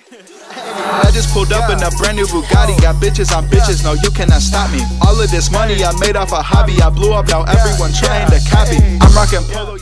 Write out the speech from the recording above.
I just pulled up in a brand new Bugatti. Got bitches on bitches, no you cannot stop me. All of this money I made off a hobby. I blew up, now everyone trying to copy. I'm rocking polo.